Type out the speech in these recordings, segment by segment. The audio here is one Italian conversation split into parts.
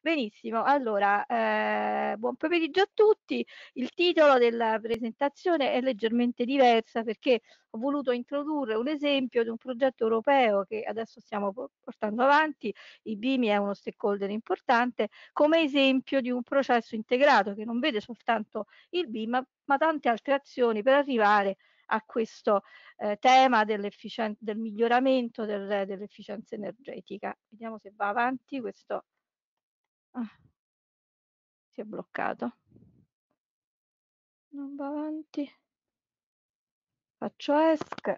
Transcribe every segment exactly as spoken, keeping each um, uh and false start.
Benissimo, allora, eh, buon pomeriggio a tutti. Il titolo della presentazione è leggermente diversa perché ho voluto introdurre un esempio di un progetto europeo che adesso stiamo portando avanti. Il B I M I è uno stakeholder importante, come esempio di un processo integrato che non vede soltanto il B I M, ma, ma tante altre azioni per arrivare a questo eh, tema del miglioramento del, dell'efficienza energetica. Vediamo se va avanti questo. Ah, si è bloccato. Non va avanti. Faccio esc.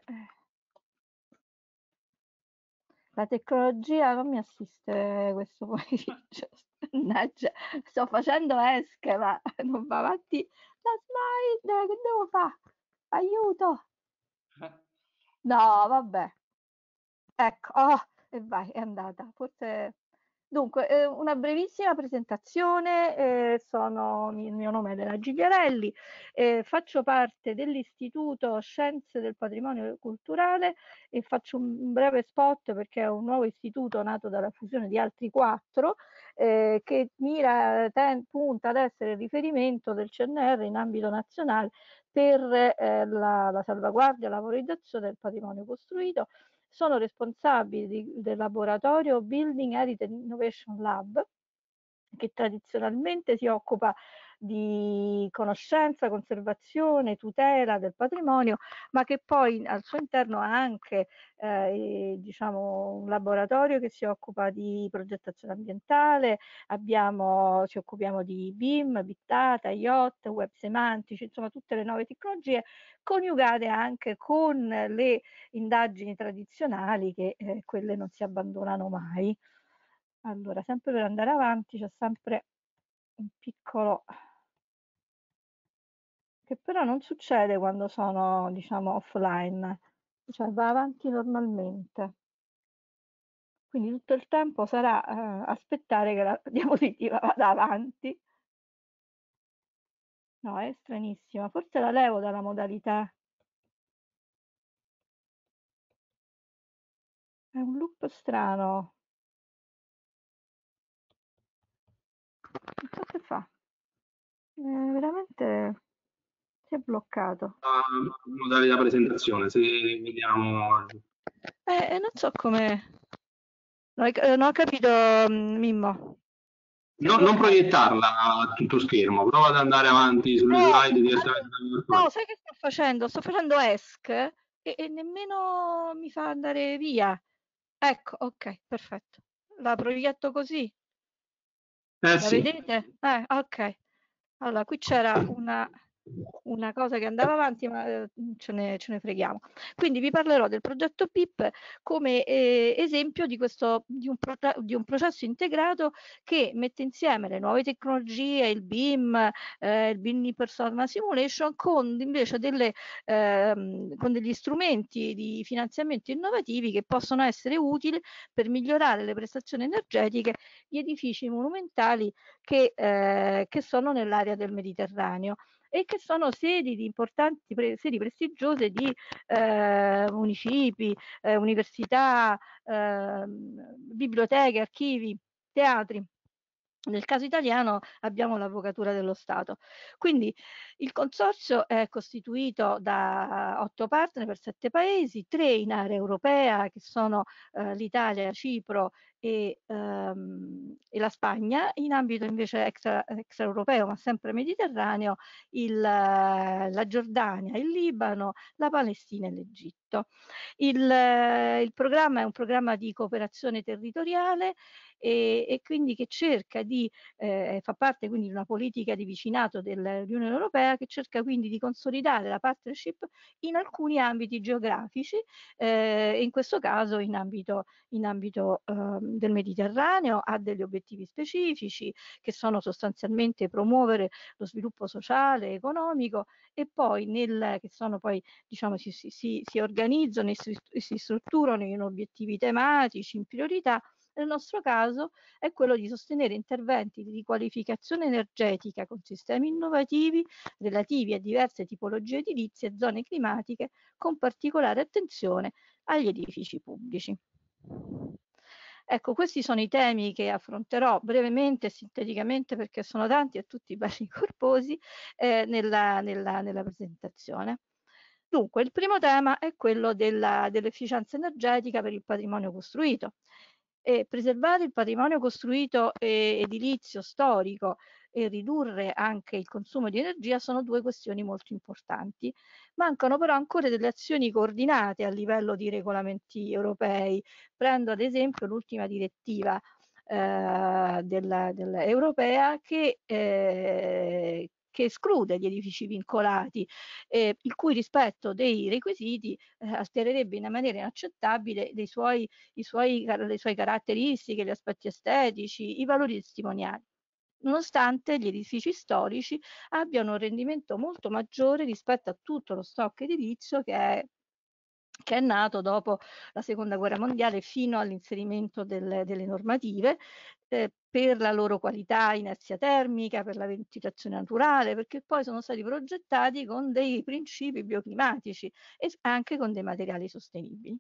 La tecnologia non mi assiste questo pomeriggio. Mannaggia, sto facendo esc, ma non va avanti la slide. Che devo fare? Aiuto! No, vabbè. Ecco, oh, e vai, è andata. Forse. Dunque, eh, una brevissima presentazione, eh, sono, il mio nome è Elena Gigliarelli, eh, faccio parte dell'Istituto Scienze del Patrimonio Culturale e faccio un breve spot perché è un nuovo istituto nato dalla fusione di altri quattro eh, che mira, ten, punta ad essere il riferimento del C N R in ambito nazionale per eh, la, la salvaguardia e la valorizzazione del patrimonio costruito. Sono responsabili di, del laboratorio Building Heritage Innovation Lab, che tradizionalmente si occupa di conoscenza, conservazione, tutela del patrimonio, ma che poi al suo interno ha anche eh, diciamo, un laboratorio che si occupa di progettazione ambientale, abbiamo, ci occupiamo di B I M, Big Data, I O T, web semantici, insomma tutte le nuove tecnologie coniugate anche con le indagini tradizionali che eh, quelle non si abbandonano mai. Allora, sempre per andare avanti c'è sempre un piccolo che però non succede quando sono, diciamo, offline, cioè va avanti normalmente. Quindi tutto il tempo sarà eh, aspettare che la diapositiva vada avanti. No, è stranissima. Forse la levo dalla modalità. È un loop strano. Non so che fa. Eh, veramente si è bloccato. Modalità presentazione, se vediamo. Eh, non so come. Non, hai- non ho capito, mm, Mimmo. Si è No, non bloccato. proiettarla a tutto schermo, prova ad andare avanti sulle Eh, slide direttamente allora, dal no, calcolato. sai che sto facendo? Sto facendo esc e, e nemmeno mi fa andare via. Ecco, ok, perfetto. La proietto così. Eh La sì. vedete? Eh, ok. Allora, qui c'era una, una cosa che andava avanti, ma eh, ce ne, ce ne freghiamo. Quindi vi parlerò del progetto P I P come eh, esempio di, questo, di, un pro, di un processo integrato che mette insieme le nuove tecnologie, il B I M, eh, il Building Performance Simulation, con invece delle, ehm, con degli strumenti di finanziamento innovativi che possono essere utili per migliorare le prestazioni energetiche di edifici monumentali che, eh, che sono nell'area del Mediterraneo e che sono sedi di importanti pre, sedi prestigiose di eh, municipi, eh, università, eh, biblioteche, archivi, teatri. Nel caso italiano abbiamo l'Avvocatura dello Stato. Quindi il consorzio è costituito da otto partner per sette paesi, tre in area europea che sono eh, l'Italia, Cipro e, ehm, e la Spagna, in ambito invece extra, extraeuropeo ma sempre mediterraneo, il, la Giordania, il Libano, la Palestina e l'Egitto. Il, il programma è un programma di cooperazione territoriale e, e quindi che cerca di, eh, fa parte quindi di una politica di vicinato dell'Unione Europea che cerca quindi di consolidare la partnership in alcuni ambiti geografici, eh, in questo caso in ambito, in ambito eh, del Mediterraneo, ha degli obiettivi specifici che sono sostanzialmente promuovere lo sviluppo sociale, economico e poi nel, che sono poi diciamo si, si, si organizzano e si, si strutturano in obiettivi tematici, in priorità. Nel nostro caso è quello di sostenere interventi di riqualificazione energetica con sistemi innovativi relativi a diverse tipologie edilizie e zone climatiche, con particolare attenzione agli edifici pubblici. Ecco, questi sono i temi che affronterò brevemente e sinteticamente, perché sono tanti e tutti belli corposi, eh, nella, nella, nella presentazione. Dunque, il primo tema è quello della, dell'efficienza energetica per il patrimonio costruito. E preservare il patrimonio costruito e edilizio storico e ridurre anche il consumo di energia sono due questioni molto importanti. Mancano però ancora delle azioni coordinate a livello di regolamenti europei. Prendo ad esempio l'ultima direttiva eh, della, della europea che, eh, che esclude gli edifici vincolati, eh, il cui rispetto dei requisiti eh, altererebbe in maniera inaccettabile dei suoi, i suoi, le sue caratteristiche, gli aspetti estetici, i valori testimoniali, nonostante gli edifici storici abbiano un rendimento molto maggiore rispetto a tutto lo stock edilizio che è, che è nato dopo la seconda guerra mondiale fino all'inserimento del, delle normative, eh, per la loro qualità, inerzia termica, per la ventilazione naturale, perché poi sono stati progettati con dei principi bioclimatici e anche con dei materiali sostenibili.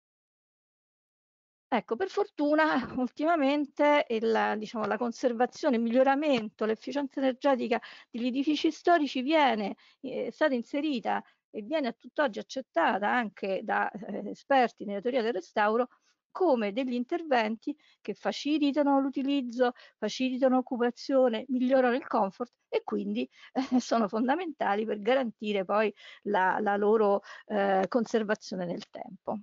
Ecco, per fortuna ultimamente il, diciamo, la conservazione, il miglioramento, l'efficienza energetica degli edifici storici viene, eh, è stata inserita e viene a tutt'oggi accettata anche da eh, esperti nella teoria del restauro come degli interventi che facilitano l'utilizzo, facilitano l'occupazione, migliorano il comfort e quindi eh, sono fondamentali per garantire poi la, la loro eh, conservazione nel tempo.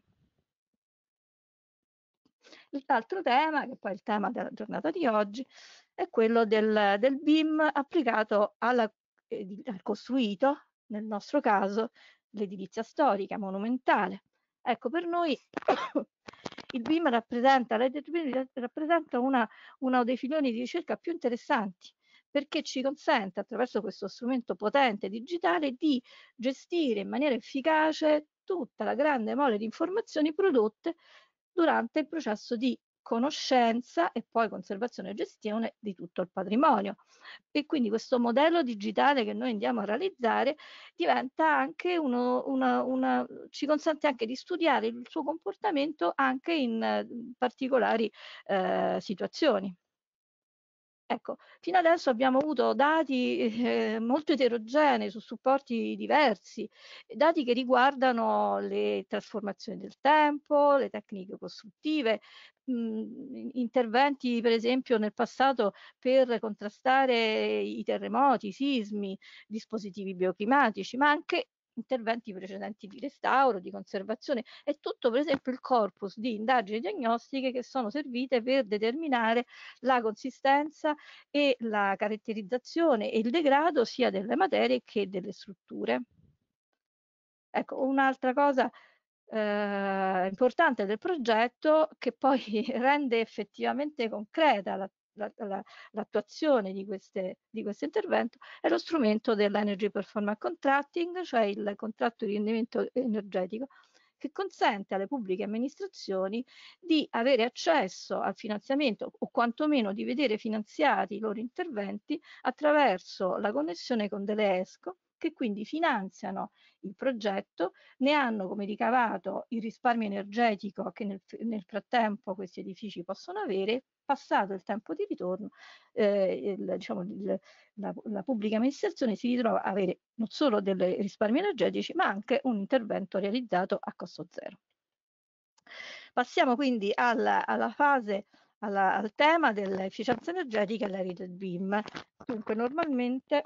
L'altro tema, che poi è il tema della giornata di oggi, è quello del, del B I M applicato alla, eh, al costruito, nel nostro caso l'edilizia storica, monumentale. Ecco, per noi il B I M rappresenta, rappresenta una, uno dei filoni di ricerca più interessanti, perché ci consente, attraverso questo strumento potente digitale, di gestire in maniera efficace tutta la grande mole di informazioni prodotte durante il processo di conoscenza e poi conservazione e gestione di tutto il patrimonio. E quindi questo modello digitale che noi andiamo a realizzare diventa anche uno, una, una, ci consente anche di studiare il suo comportamento anche in eh, particolari eh, situazioni. Ecco, fino adesso abbiamo avuto dati eh, molto eterogenei su supporti diversi, dati che riguardano le trasformazioni del tempo, le tecniche costruttive, mh, interventi per esempio nel passato per contrastare i terremoti, i sismi, dispositivi bioclimatici, ma anche interventi precedenti di restauro, di conservazione e tutto per esempio il corpus di indagini diagnostiche che sono servite per determinare la consistenza e la caratterizzazione e il degrado sia delle materie che delle strutture. Ecco, un'altra cosa eh, importante del progetto che poi rende effettivamente concreta la, la, la, l'attuazione di, queste, di questo intervento è lo strumento dell'Energy Performance Contracting, cioè il contratto di rendimento energetico, che consente alle pubbliche amministrazioni di avere accesso al finanziamento o quantomeno di vedere finanziati i loro interventi attraverso la connessione con delle ESCO che quindi finanziano il progetto, ne hanno come ricavato il risparmio energetico che nel, nel frattempo questi edifici possono avere, passato il tempo di ritorno, eh, il, diciamo, il, la, la pubblica amministrazione si ritrova a avere non solo dei risparmi energetici, ma anche un intervento realizzato a costo zero. Passiamo quindi alla, alla fase, alla, al tema dell'efficienza energetica e la rete B I M. Dunque, normalmente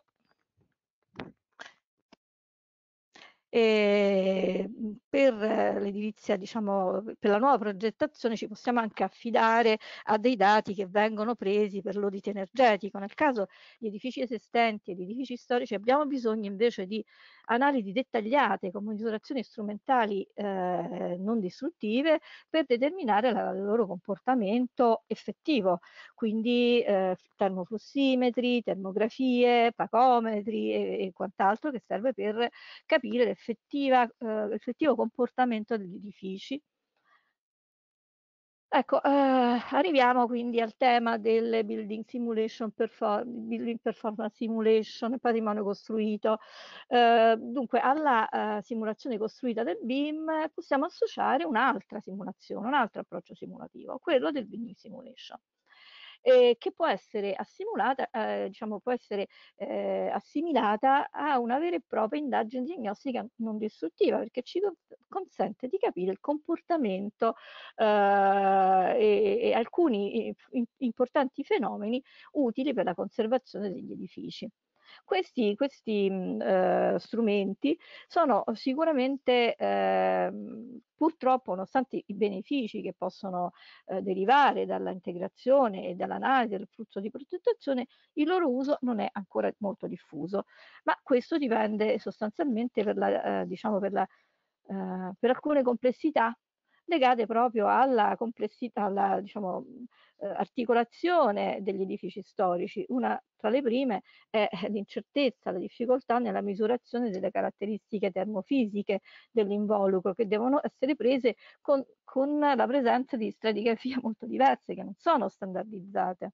E per l'edilizia, diciamo, per la nuova progettazione ci possiamo anche affidare a dei dati che vengono presi per l'audit energetico. Nel caso di edifici esistenti e di edifici storici abbiamo bisogno invece di analisi dettagliate con misurazioni strumentali eh, non distruttive per determinare la, il loro comportamento effettivo, quindi eh, termoflussimetri, termografie, pacometri e, e quant'altro che serve per capire l'effettivo comportamento degli edifici. Ecco, eh, arriviamo quindi al tema delle building simulation, perform building performance simulation e patrimonio costruito. Eh, dunque, alla eh, simulazione costruita del B I M possiamo associare un'altra simulazione, un altro approccio simulativo, quello del building simulation. Eh, che può essere assimilata, eh, diciamo, può essere eh, assimilata a una vera e propria indagine diagnostica non distruttiva, perché ci consente di capire il comportamento eh, e, e alcuni importanti fenomeni utili per la conservazione degli edifici. Questi, questi mh, eh, strumenti sono sicuramente, eh, purtroppo, nonostante i benefici che possono eh, derivare dall'integrazione e dall'analisi del flusso di progettazione, il loro uso non è ancora molto diffuso, ma questo dipende sostanzialmente per, la, eh, diciamo per, la, eh, per alcune complessità legate proprio alla complessità, alla diciamo, eh, articolazione degli edifici storici. Una tra le prime è l'incertezza, la difficoltà nella misurazione delle caratteristiche termofisiche dell'involucro, che devono essere prese con, con la presenza di stratigrafie molto diverse che non sono standardizzate.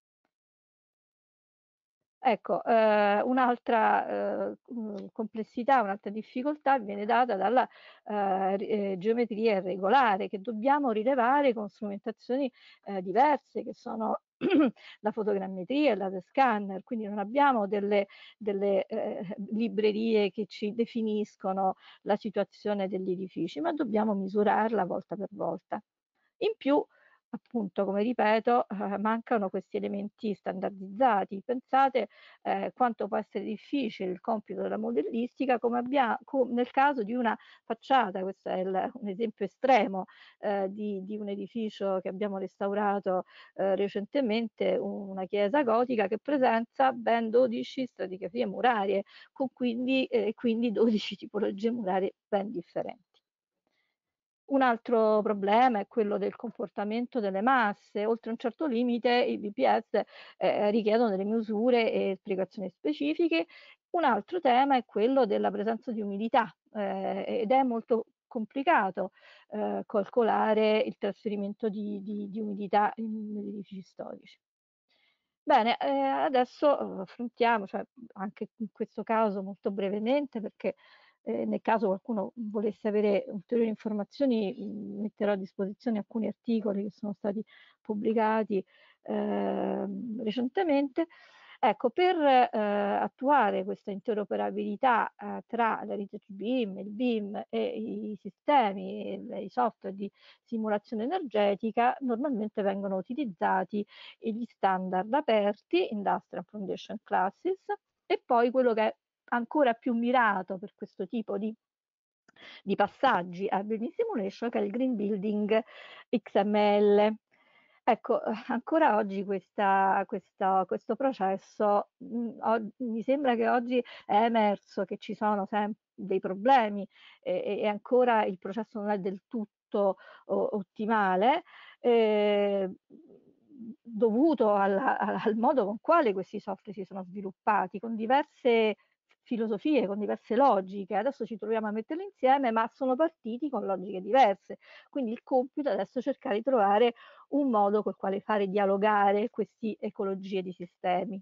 Ecco, eh, un'altra eh, complessità, un'altra difficoltà viene data dalla eh, eh, geometria irregolare che dobbiamo rilevare con strumentazioni eh, diverse, che sono la fotogrammetria e la scanner, quindi non abbiamo delle, delle eh, librerie che ci definiscono la situazione degli edifici, ma dobbiamo misurarla volta per volta. In più, appunto, come ripeto, eh, mancano questi elementi standardizzati. Pensate eh, quanto può essere difficile il compito della modellistica, come abbiamo com nel caso di una facciata. Questo è il, un esempio estremo eh, di, di un edificio che abbiamo restaurato eh, recentemente, una chiesa gotica che presenta ben dodici stratigrafie murarie, con quindi, eh, quindi dodici tipologie murarie ben differenti. Un altro problema è quello del comportamento delle masse. Oltre un certo limite i B P S eh, richiedono delle misure e spiegazioni specifiche. Un altro tema è quello della presenza di umidità eh, ed è molto complicato eh, calcolare il trasferimento di, di, di umidità in, negli edifici storici. Bene, eh, adesso eh, affrontiamo, cioè, anche in questo caso molto brevemente, perché eh, nel caso qualcuno volesse avere ulteriori informazioni, mh, metterò a disposizione alcuni articoli che sono stati pubblicati eh, recentemente. Ecco, per eh, attuare questa interoperabilità eh, tra l'Heritage B I M, il B I M e i sistemi, e i software di simulazione energetica, normalmente vengono utilizzati gli standard aperti, Industrial Foundation Classes, e poi quello che è ancora più mirato per questo tipo di, di passaggi a Building Simulation, che è il Green Building X M L. Ecco, ancora oggi questa, questa, questo processo, mh, o, mi sembra che oggi è emerso che ci sono sempre dei problemi e, e ancora il processo non è del tutto o, ottimale, eh, dovuto alla, al modo con quale questi software si sono sviluppati, con diverse filosofie, con diverse logiche. Adesso ci troviamo a metterle insieme, ma sono partiti con logiche diverse. Quindi il compito adesso è cercare di trovare un modo col quale fare dialogare queste ecologie di sistemi.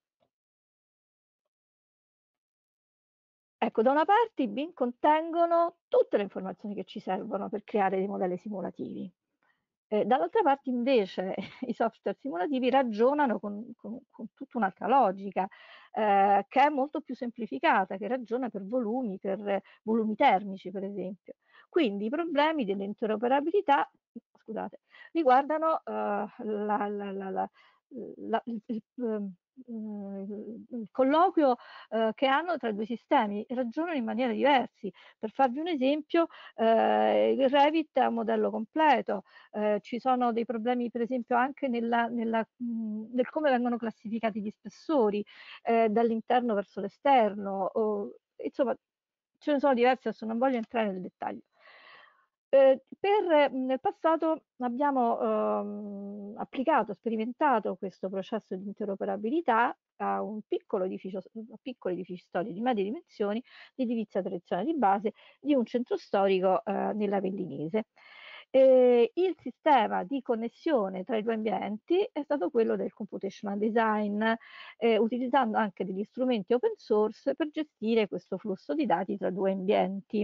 Ecco, da una parte i B I M contengono tutte le informazioni che ci servono per creare dei modelli simulativi. Eh, dall'altra parte invece i software simulativi ragionano con, con, con tutta un'altra logica, eh, che è molto più semplificata, che ragiona per volumi, per volumi termici per esempio. Quindi i problemi dell'interoperabilità, scusate, riguardano eh, la, la, la, la, la, il, il, il, il colloquio eh, che hanno tra i due sistemi, ragionano in maniera diversa. Per farvi un esempio, eh, il Revit è un modello completo, eh, ci sono dei problemi per esempio anche nella, nella, mh, nel come vengono classificati gli spessori eh, dall'interno verso l'esterno, insomma ce ne sono diverse, adesso non voglio entrare nel dettaglio. Eh, per, nel passato abbiamo ehm, applicato, sperimentato questo processo di interoperabilità a un piccolo edificio, a piccoli edifici storici di medie dimensioni, di edilizia tradizionale di base, di un centro storico eh, nell'Avellinese. E il sistema di connessione tra i due ambienti è stato quello del computational design, eh, utilizzando anche degli strumenti open source per gestire questo flusso di dati tra due ambienti.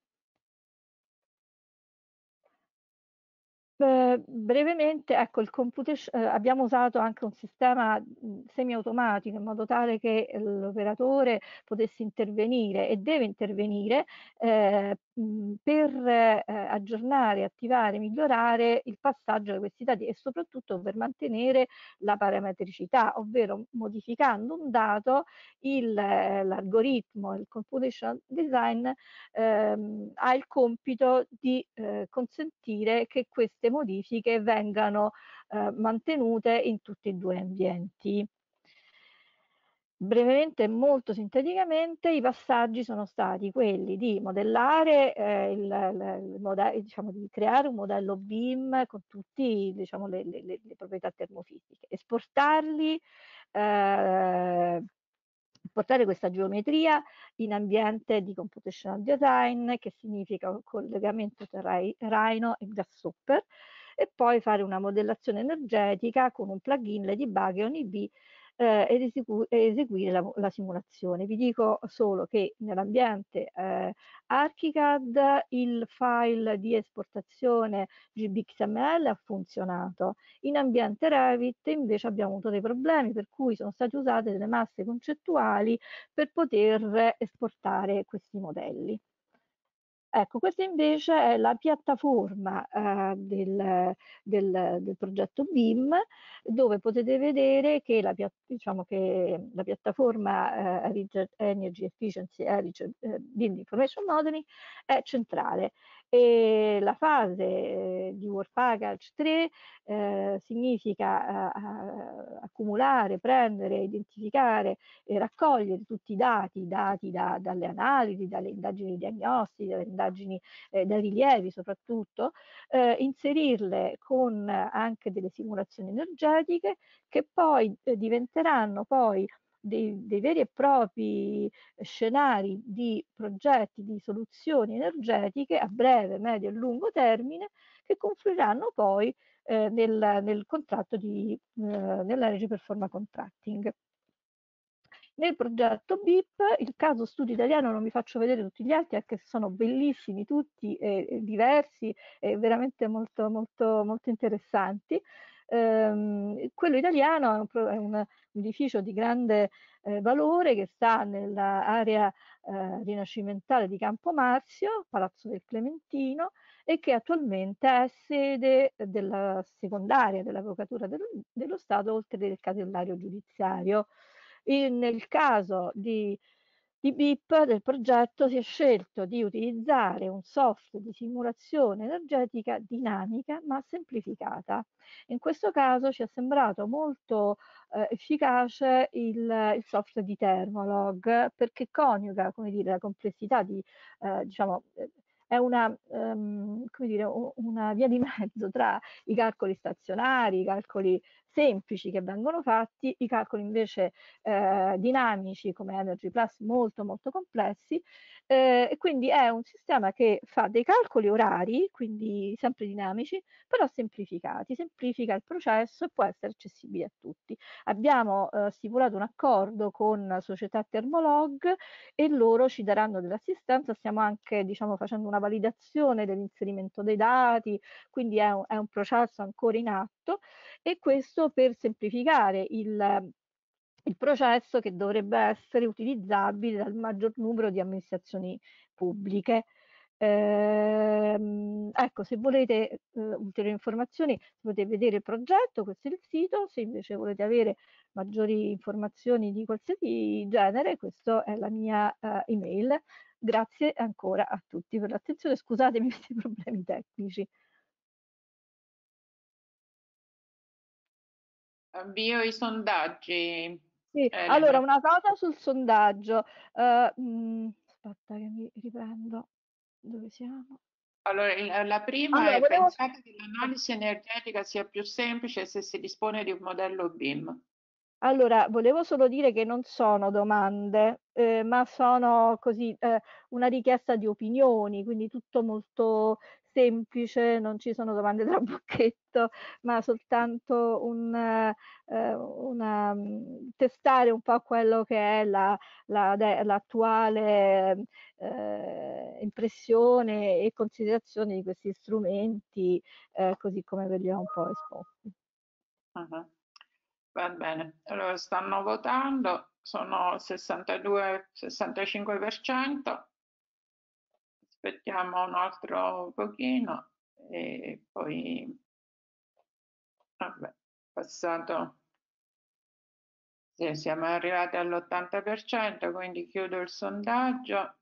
Beh, brevemente, ecco, il computer- eh, abbiamo usato anche un sistema mh, semiautomatico in modo tale che l'operatore potesse intervenire e deve intervenire eh, mh, per eh, aggiornare, attivare, migliorare il passaggio di questi dati e soprattutto per mantenere la parametricità, ovvero modificando un dato, il, eh, l'algoritmo, il computational design ehm, ha il compito di eh, consentire che queste modifiche vengano eh, mantenute in tutti e due ambienti. Brevemente e molto sinteticamente i passaggi sono stati quelli di modellare, eh, il, il, il modello, diciamo, di creare un modello B I M con tutte diciamo, le, le, le proprietà termofisiche, esportarli, eh, portare questa geometria in ambiente di computational design, che significa un collegamento tra Rhino e Grasshopper, e poi fare una modellazione energetica con un plugin Ladybug e O N I B eh, ed esegu eseguire la, la simulazione. Vi dico solo che nell'ambiente eh, ArchiCAD il file di esportazione G B X M L ha funzionato. In ambiente Revit invece abbiamo avuto dei problemi, per cui sono state usate delle masse concettuali per poter esportare questi modelli. Ecco, questa invece è la piattaforma eh, del, del, del progetto B I M, dove potete vedere che la, diciamo che la piattaforma eh, Energy Efficiency Heritage eh, Building Information Modeling è centrale. E la fase eh, di Work Package tre eh, significa eh, accumulare, prendere, identificare e raccogliere tutti i dati, dati da, dalle analisi, dalle indagini diagnostiche, dalle indagini, eh, dai rilievi soprattutto, eh, inserirle con anche delle simulazioni energetiche che poi eh, diventeranno poi dei, dei veri e propri scenari di progetti, di soluzioni energetiche a breve, medio e lungo termine che confluiranno poi eh, nel, nel contratto di, eh, nella legge performa contracting. Nel progetto B I P, il caso studio italiano non vi faccio vedere tutti gli altri, anche se sono bellissimi tutti, eh, diversi e veramente molto, molto, molto interessanti. Eh, quello italiano è un, è un edificio di grande eh, valore che sta nell'area eh, rinascimentale di Campo Marzio, Palazzo del Clementino, e che attualmente è sede della secondaria dell'Avvocatura dello, dello Stato, oltre del casellario giudiziario. In, nel caso di, di B I P del progetto si è scelto di utilizzare un software di simulazione energetica dinamica ma semplificata. In questo caso ci è sembrato molto eh, efficace il, il software di Thermolog perché coniuga, come dire, la complessità di, eh, diciamo, è una, um, come dire, una via di mezzo tra i calcoli stazionari, i calcoli semplici che vengono fatti, i calcoli invece eh, dinamici come Energy Plus molto molto complessi, eh, e quindi è un sistema che fa dei calcoli orari, quindi sempre dinamici, però semplificati, semplifica il processo e può essere accessibile a tutti. Abbiamo eh, stipulato un accordo con la società Thermolog e loro ci daranno dell'assistenza, stiamo anche diciamo, facendo una validazione dell'inserimento dei dati, quindi è un, è un processo ancora in atto e questo per semplificare il, il processo che dovrebbe essere utilizzabile dal maggior numero di amministrazioni pubbliche. Eh, ecco, se volete eh, ulteriori informazioni potete vedere il progetto, questo è il sito, se invece volete avere maggiori informazioni di qualsiasi genere, questa è la mia uh, email. Grazie ancora a tutti per l'attenzione, scusatemi per i problemi tecnici. Avvio i sondaggi. Sì, Elena. allora una cosa sul sondaggio. Uh, mh, aspetta che mi riprendo. Dove siamo? Allora, la prima Allora, è volevo... pensare che l'analisi energetica sia più semplice se si dispone di un modello B I M. Allora, volevo solo dire che non sono domande, eh, ma sono così eh, una richiesta di opinioni, quindi tutto molto semplice, non ci sono domande trabocchetto, ma soltanto un, eh, una, mh, testare un po' quello che è la, la, de- l'attuale eh, impressione e considerazione di questi strumenti, eh, così come ve li ho un po' esposti. Mhm. Va bene, allora stanno votando, sono sessantadue sessantacinque per cento. Aspettiamo un altro pochino e poi, vabbè, passato, sì, siamo arrivati all'ottanta per cento, quindi chiudo il sondaggio.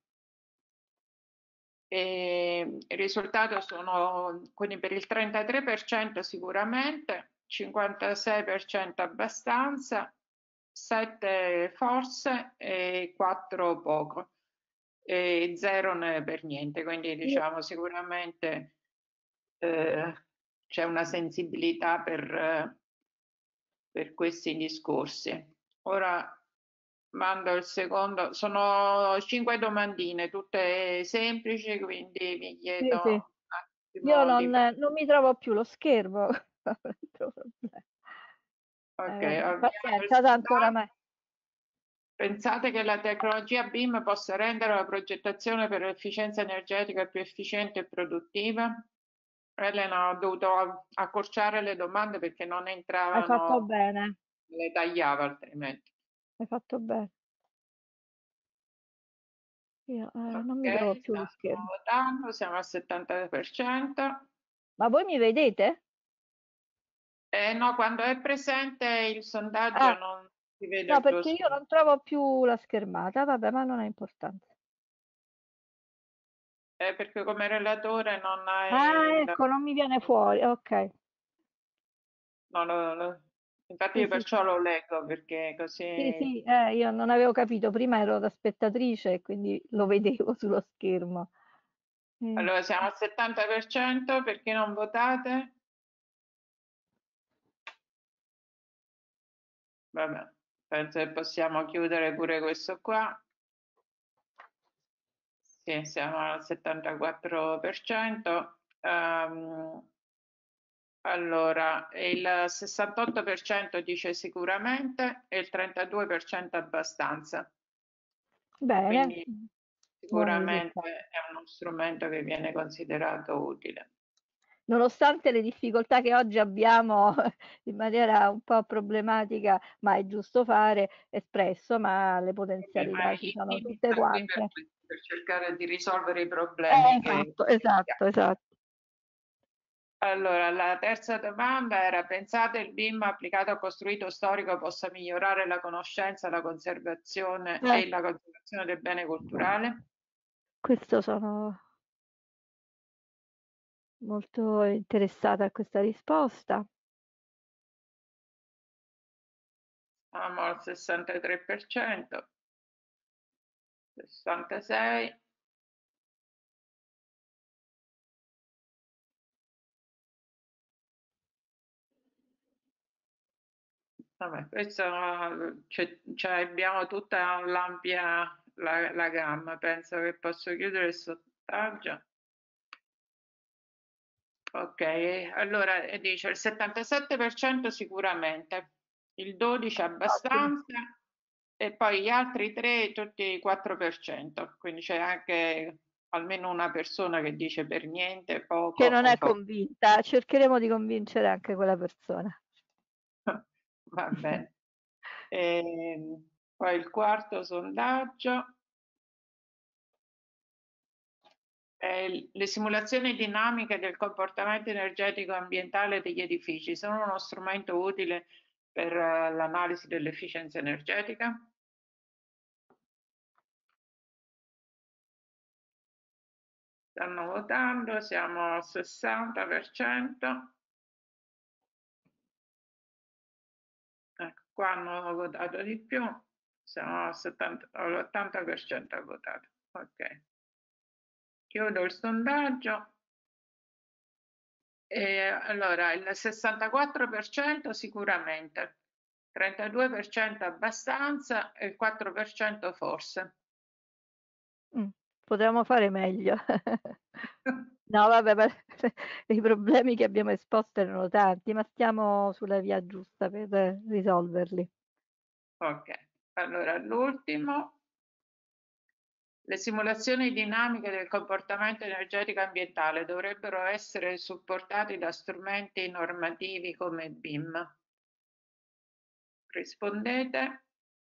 E il risultato sono, quindi per il trentatré per cento sicuramente, cinquantasei per cento abbastanza, sette forse e quattro poco e zero ne per niente, quindi diciamo sicuramente eh, c'è una sensibilità per, eh, per questi discorsi. Ora mando il secondo, sono cinque domandine, tutte semplici, quindi mi Sì, chiedo sì. un Io attimo non, di... non mi trovo più lo schermo. Non trovo problema. Ok, Eh, vabbè, avviamo il pazienza, tanto sondaggio. oramai. Pensate che la tecnologia B I M possa rendere la progettazione per l'efficienza energetica più efficiente e produttiva? Elena, ho dovuto accorciare le domande perché non Hai fatto entravano, bene, le tagliava altrimenti. hai fatto bene. Io eh, non mi trovo Ok, più lo stiamo schermo. votando, siamo al settanta per cento. Ma voi mi vedete? Eh, no, quando è presente il sondaggio Ah, non si vede no, il tuo perché io schermo. non trovo più la schermata. Vabbè, ma non ha importanza. Eh, perché come relatore non hai Ah, il... ecco, non mi viene fuori. Ok. no, no, no. Infatti Sì, io sì, perciò sì. lo leggo perché Sì, così... sì, eh, io non avevo capito. Prima ero da spettatrice e quindi lo vedevo sullo schermo. Eh, Allora siamo al settanta per cento, perché non votate? Vabbè, penso che possiamo chiudere pure questo qua. Sì, siamo al settantaquattro per cento. Ehm, allora, il sessantotto per cento dice sicuramente e il trentadue per cento abbastanza. Bene, Quindi buoni sicuramente risultati. è uno strumento che viene considerato utile. Nonostante le difficoltà che oggi abbiamo in maniera un po' problematica, ma è giusto fare, espresso, ma le Vabbè, ma potenzialità ci il sono team tutte sta qui per, quante. per cercare di risolvere i Eh, problemi che... esatto, esatto, esatto. Allora, la terza domanda era: pensate il B I M applicato a costruito storico possa migliorare la conoscenza, la conservazione Eh, e la conservazione del bene culturale? questo sono molto interessata a questa risposta. Siamo al sessantatré per cento, sessantasei per cento. Vabbè, questo cioè, cioè abbiamo tutta l'ampia la, la gamma, penso che posso chiudere il sondaggio. Ok, allora eh, dice il settantasette per cento sicuramente, il dodici per cento Ottimo. abbastanza e poi gli altri tre tutti il quattro per cento, quindi c'è anche almeno una persona che dice per niente, poco Che non o è poco. convinta, cercheremo di convincere anche quella persona. Va bene. E poi il quarto sondaggio. Eh, le simulazioni dinamiche del comportamento energetico e ambientale degli edifici sono uno strumento utile per uh, l'analisi dell'efficienza energetica? Stanno votando, siamo al sessanta per cento. Ecco, qua hanno votato di più, siamo all'ottanta per cento ha votato. Ok. Chiudo il sondaggio. E allora il sessantaquattro per cento sicuramente, trentadue per cento abbastanza e il quattro per cento forse. Mm, Potremmo fare meglio. No vabbè, ma i problemi che abbiamo esposto erano tanti, ma stiamo sulla via giusta per risolverli. Ok, allora l'ultimo. Le simulazioni dinamiche del comportamento energetico ambientale dovrebbero essere supportate da strumenti normativi come B I M. Rispondete.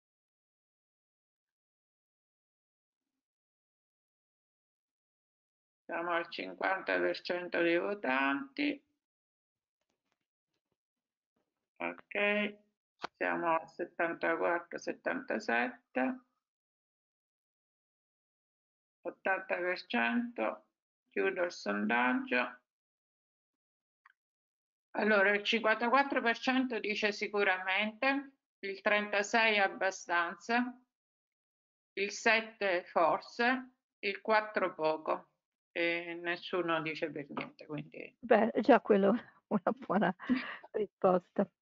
Siamo al cinquanta per cento dei votanti. Ok, siamo al settantaquattro settantasette. ottanta per cento. Chiudo il sondaggio. Allora, il cinquantaquattro per cento dice sicuramente, il trentasei per cento abbastanza, il sette per cento forse, il quattro per cento poco e nessuno dice per niente. Quindi... Beh, già quello è una buona risposta.